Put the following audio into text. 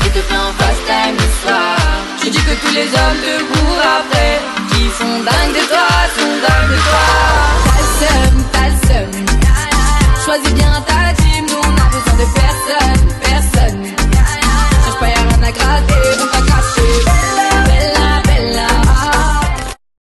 te fais un fast time le soir. Tu dis que tous les hommes te courent après.